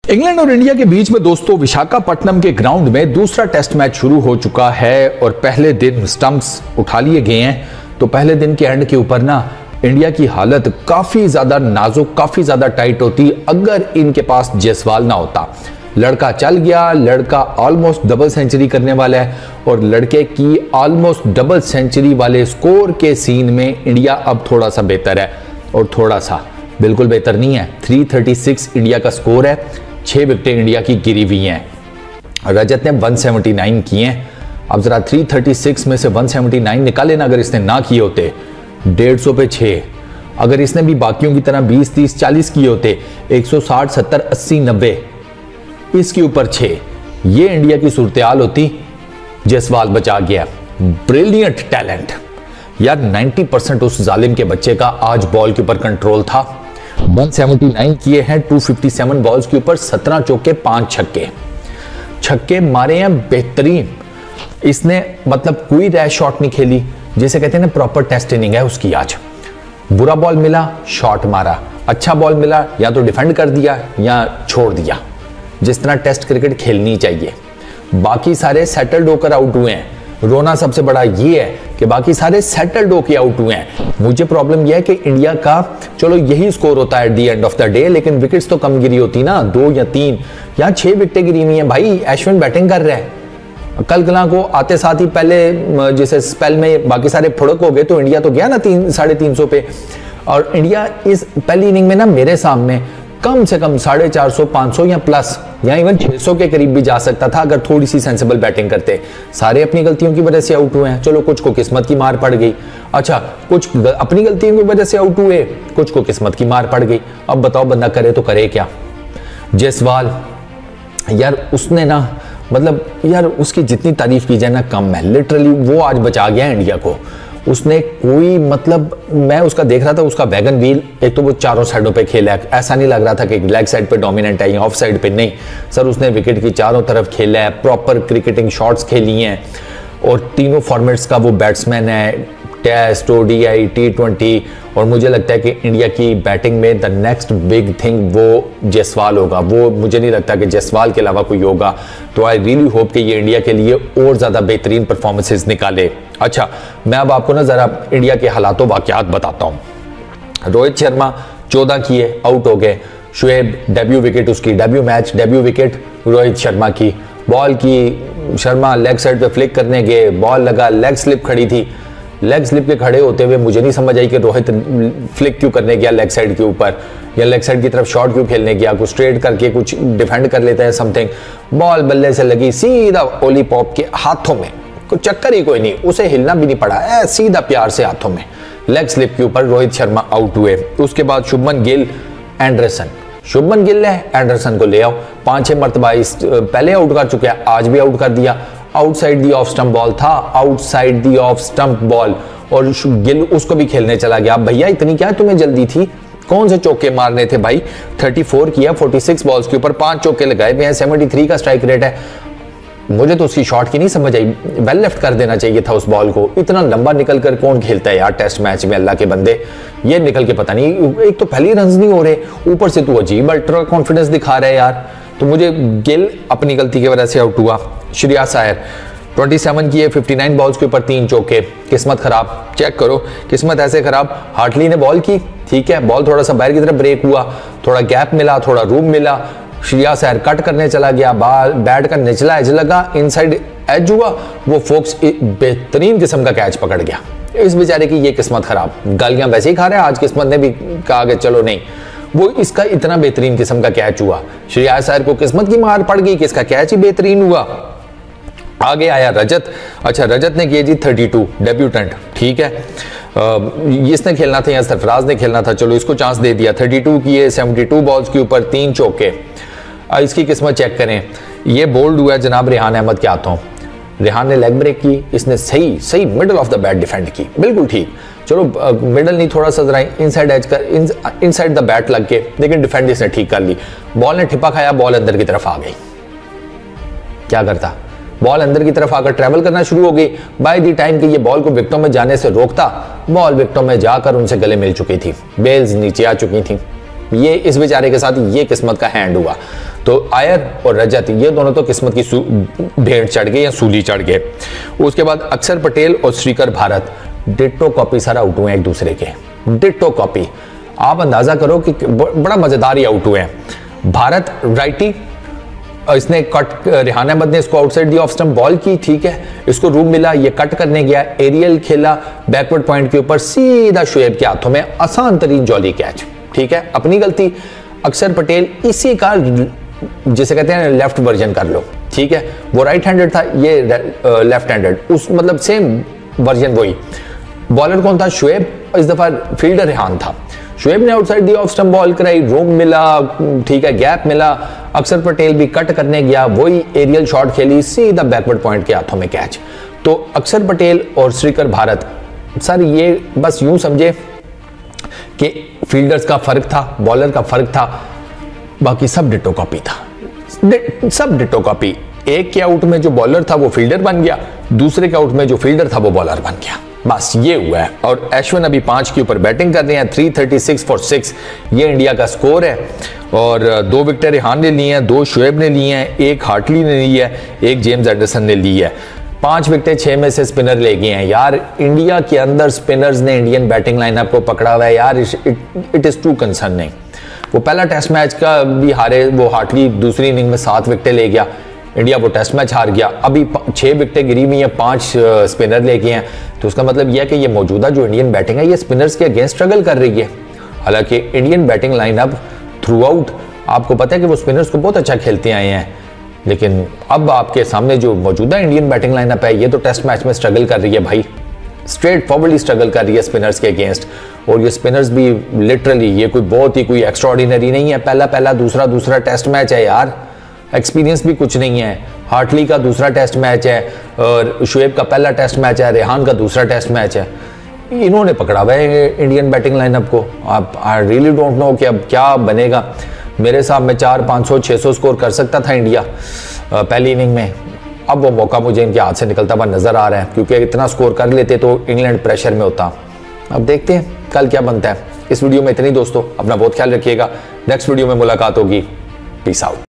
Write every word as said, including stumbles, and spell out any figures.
England और India के बीच में दोस्तों विशाखापट्टनम के ग्राउंड में दूसरा टेस्ट मैच शुरू हो चुका है और पहले दिन स्टंप्स उठा लिए गए हैं। तो पहले दिन के एंड के ऊपर ना इंडिया की हालत काफी ज्यादा नाजुक, काफी ज्यादा टाइट होती अगर इनके पास जायसवाल ना होता। लड़का चल गया, लड़का ऑलमोस्ट डबल सेंचुरी करने वाला है और लड़के की ऑलमोस्ट डबल सेंचुरी वाले स्कोर के सीन में इंडिया अब थोड़ा सा बेहतर है और थोड़ा सा बिल्कुल बेहतर नहीं है। तीन सौ छत्तीस इंडिया का स्कोर है, छह विकेटें इंडिया की गिरी हुई हैं। रजत ने एक सौ उन्यासी किए हैं। अब जरा तीन सौ छत्तीस में से एक सौ उन्यासी निकाले ना, अगर इसने ना किए होते डेढ़ सौ पे छह, अगर इसने भी बाकियों की तरह बीस तीस चालीस किए होते एक सौ साठ सत्तर अस्सी नब्बे, इसके ऊपर छह, ये इंडिया की सूरत-ए-हाल होती। जायसवाल बचा गया, ब्रिलियंट टैलेंट यार। नब्बे परसेंट उस जालिम के बच्चे का आज बॉल के ऊपर कंट्रोल था। एक सौ उन्यासी किए हैं दो सौ सत्तावन बॉल्स के ऊपर, सत्रह चौके पांच छक्के छक्के मारे हैं बेहतरीन। इसने मतलब कोई रैश शॉट नहीं खेली, जैसे कहते हैं ना प्रॉपर टेस्ट इनिंग है उसकी आज। बुरा बॉल मिला शॉट मारा, अच्छा बॉल मिला या तो डिफेंड कर दिया या छोड़ दिया, जिस तरह टेस्ट क्रिकेट खेलनी चाहिए। बाकी सारे सेटल्ड होकर आउट हुए हैं। रोना सबसे बड़ा ये है कि बाकी सारे सेटल्ड होकर आउट हुए हैं। मुझे प्रॉब्लम यह है कि इंडिया का चलो यही स्कोर होता है at the end of the day, लेकिन विकेट्स तो कम गिरी होती ना, दो या तीन, यहाँ छह विकेटें गिरी हुई हैं। भाई अश्विन बैटिंग कर रहा है, कल कला को आते साथ ही पहले जैसे स्पेल में बाकी सारे फुड़क हो गए तो इंडिया तो गया ना तीन साढ़े तीन सौ पे। और इंडिया इस पहली इनिंग में ना मेरे सामने कम से कम साढ़े चार सौ पांच सौ या प्लस या इवन छह सौ के करीब भी जा सकता था अगर थोड़ी सी सेंसिबल बैटिंग करते। सारे अपनी गलतियों की वजह से आउट हुए हैं। चलो कुछ को किस्मत की मार पड़ गई, अच्छा कुछ अपनी गलतियों की वजह से आउट हुए, कुछ को किस्मत की मार पड़ गई। अब बताओ बंदा करे तो करे क्या। जायसवाल यार उसने ना मतलब यार उसकी जितनी तारीफ की जाए ना कम है। लिटरली वो आज बचा गया इंडिया को। उसने कोई मतलब मैं उसका देख रहा था, उसका वैगन व्हील एक तो वो चारों साइडों पे खेला है। ऐसा नहीं लग रहा था कि लेग साइड पे डोमिनेंट है या ऑफ साइड पे, नहीं सर, उसने विकेट की चारों तरफ खेला है, प्रॉपर क्रिकेटिंग शॉट्स खेली हैं और तीनों फॉर्मेट्स का वो बैट्समैन है, टेस्ट, ओडीआई, टी ट्वेंटी। और मुझे लगता है कि इंडिया की बैटिंग में द नेक्स्ट बिग थिंग वो जायसवाल होगा। वो मुझे नहीं लगता कि जायसवाल के अलावा कोई होगा। तो आई रियली होप कि ये इंडिया के लिए और ज़्यादा बेहतरीन परफॉर्मेंसेस निकाले। अच्छा, मैं अब आपको ना ज़रा इंडिया के हालातों वाक़यात बताता हूँ। रोहित शर्मा चौदह किए, आउट हो गए। शुएब डेब्यू विकेट उसकी, debut match debut wicket Rohit Sharma की। बॉल की शर्मा लेग साइड पे फ्लिक करने गए, बॉल लगा, लेग स्लिप खड़ी थी। लेग स्लिप के खड़े होते हुए मुझे नहीं समझ आई कि रोहित फ्लिक क्यों करने गया लेग साइड के ऊपर, या लेग साइड की तरफ शॉट क्यों खेलने गया। कुछ स्ट्रेट करके कुछ डिफेंड कर लेते हैं समथिंग। बॉल बल्ले से लगी सीधा ओली पॉप के हाथों में, कोई चक्कर ही कोई नहीं, उसे हिलना भी नहीं पड़ा, ऐ सीधा प्यार से हाथों में। लेग स्लिप के ऊपर रोहित शर्मा आउट हुए। उसके बाद शुभमन गिल, एंडरसन। शुभमन गिल है, एंडरसन को ले आओ। पांच छह मरतबा इस पहले आउट कर चुके हैं, आज भी आउट कर दिया। Outside the off stump ball था, outside the off stump ball, और गिल उसको भी खेलने चला गया। भैया इतनी क्या तुम्हें जल्दी थी, कौन से चौके मारने थे भाई। चौंतीस किया छियालीस बॉल्स के ऊपर, पांच चौके लगाए हुए हैं, तिहत्तर का स्ट्राइक रेट है। मुझे तो उसकी शॉट की नहीं समझ आई, वेल लेफ्ट कर देना चाहिए था उस बॉल को। इतना लंबा निकल कर कौन खेलता है यार टेस्ट मैच में, अल्लाह के बंदे। ये निकल के पता नहीं, एक तो पहले रन नहीं हो रहे, ऊपर से तू अजीब अल्ट्रा कॉन्फिडेंस दिखा रहा है यार। तो मुझे गिल अपनी गलती की वजह से आउट हुआ। श्रेयस अय्यर सत्ताईस किए, उनसठ बॉल्स के ऊपर तीन चौके। किस्मत खराब, चेक करो किस्मत ऐसे खराब। हार्टली ने बॉल की, ठीक है, बॉल थोड़ा सा बाहर की तरफ ब्रेक हुआ, थोड़ा गैप मिला, थोड़ा रूम मिला। श्रेयस अय्यर कट करने चला गया, बाल बैट का निचला एज लगा, इनसाइड एज हुआ, वो फोक्स बेहतरीन किस्म का कैच पकड़ गया। इस बेचारे की ये किस्मत खराब। गालियां वैसे ही खा रहा है, आज किस्मत ने भी कहा कि चलो नहीं, वो इसका इतना बेहतरीन किस्म का कैच हुआ। श्रेयस अय्यर को किस्मत की मार पड़ गई कि इसका कैच ही बेहतरीन हुआ। आगे आया रजत। अच्छा, रजत ने किए जी बत्तीस, डेब्यूटेंट, ठीक है। आ, इसने खेलना था या सरफराज ने खेलना था, चलो इसको चांस दे दिया। बत्तीस किए, बहत्तर बॉल्स के ऊपर तीन चौके। इसकी किस्मत चेक करें, ये बोल्ड हुआ है जनाब रेहान अहमद के हाथों। रेहान ने लेग ब्रेक की, इसने सही सही middle of the bat defend की, बिल्कुल ठीक। चलो मिडल नहीं, थोड़ा सा जरा इनसाइड एज कर, इनसाइड द बैट लग के, लेकिन डिफेंड इसने ठीक कर ली। बॉल ने ठिपा खाया, बॉल अंदर की तरफ आ गई। क्या करता, बॉल अंदर की तरफ आकर ट्रैवल करना शुरू हो गई। बाय द टाइम कि ये बॉल को विकेटों में जाने से रोकता, बॉल विकेटों में जाकर उनसे गले मिल चुकी थी, बेल्स नीचे आ चुकी थी। ये इस बेचारे के साथ ये किस्मत का हैंड हुआ। तो आयर और रजत ये दोनों तो किस्मत की भेड़ चढ़ गए या सूली चढ़ गए। उसके बाद अक्षर पटेल और श्रीकर भारत डिट्टो कॉपी सारा आउट हुए एक दूसरे के, डिट्टो कॉपी। आप अंदाजा करो कि बड़ा मजेदार ही आउट हुए हैं। भारत राइटी, इसने कट, रेहान अहमद ने इसको outside the off stump ball की, ठीक है, इसको रूम मिला, ये कट करने गया, एरियल खेला बैकवर्ड पॉइंट के ऊपर, सीधा शुएब के हाथों में, आसान तरीन जॉली कैच, ठीक है, अपनी गलती। अक्षर पटेल इसी का जिसे कहते हैं लेफ्ट वर्जन कर लो, ठीक है, वो राइट हैंडेड था, ये लेफ्ट हैंडेड, उस मतलब सेम वर्जन वही। बॉलर कौन था? शुएब, इस दफा फील्डर रेहान था। शुएब ने outside the off stump ball कराई, रोम मिला, ठीक है, गैप मिला, अक्षर पटेल भी कट करने गया, वही एरियल शॉट खेली, सीधा बैकवर्ड पॉइंट के हाथों में कैच। तो अक्षर पटेल और श्रीकर भारत, सर ये बस यूं समझे कि फील्डर्स का फर्क था, बॉलर का फर्क था, बाकी सब डिट्टो कॉपी था, सब डिट्टो कॉपी। एक के आउट में जो बॉलर था वो फील्डर बन गया, दूसरे के आउट में जो फील्डर था वो बॉलर बन गया, बस ये हुआ है। और अश्विन अभी पांच के ऊपर बैटिंग कर रहे हैं, तीन सौ छत्तीस फॉर सिक्स ये इंडिया का स्कोर है। और दो विकेट रेहान ने ली हैं, दो शुएब ने ली हैं, एक हार्टली ने ली है, एक जेम्स एंडरसन ने ली है। पांच विकेटें छह में से स्पिनर ले गए हैं। यार इंडिया के अंदर स्पिनर्स ने इंडियन बैटिंग लाइनअप को पकड़ा हुआ है यार, इट इज टू कंसर्निंग। वो पहला टेस्ट मैच का भी हारे, वो हार्टली दूसरी इनिंग में सात विकेटें ले गया, इंडिया वो टेस्ट मैच हार गया। अभी छह विकेटें गिरी हुई हैं, पांच स्पिनर लेके हैं, तो उसका मतलब यह है कि ये मौजूदा जो इंडियन बैटिंग है ये स्पिनर्स के अगेंस्ट स्ट्रगल कर रही है। हालांकि Indian batting lineup throughout आपको पता है कि वो स्पिनर्स को बहुत अच्छा खेलते आए हैं, लेकिन अब आपके सामने जो मौजूदा इंडियन बैटिंग लाइनअप है ये तो टेस्ट मैच में स्ट्रगल कर रही है भाई, स्ट्रेट फॉरवर्डली स्ट्रगल कर रही है स्पिनर्स के अगेंस्ट। और ये स्पिनर्स भी लिटरली ये कोई बहुत ही कोई एक्स्ट्राऑर्डिनरी नहीं है, पहला पहला दूसरा दूसरा टेस्ट मैच है यार, एक्सपीरियंस भी कुछ नहीं है। हार्टली का दूसरा टेस्ट मैच है और शुएब का पहला टेस्ट मैच है, रेहान का दूसरा टेस्ट मैच है, इन्होंने पकड़ा हुआ है इंडियन बैटिंग लाइनअप को। आप आई रियली डोंट नो कि अब क्या बनेगा। मेरे हिसाब में चार पाँच सौ छः सौ स्कोर कर सकता था इंडिया पहली इनिंग में, अब वो मौका मुझे इनके हाथ से निकलता हुआ नजर आ रहा है, क्योंकि इतना स्कोर कर लेते तो इंग्लैंड प्रेशर में होता। अब देखते हैं कल क्या बनता है। इस वीडियो में इतनी दोस्तों, अपना बहुत ख्याल रखिएगा, नेक्स्ट वीडियो में मुलाकात होगी, पीस आउट।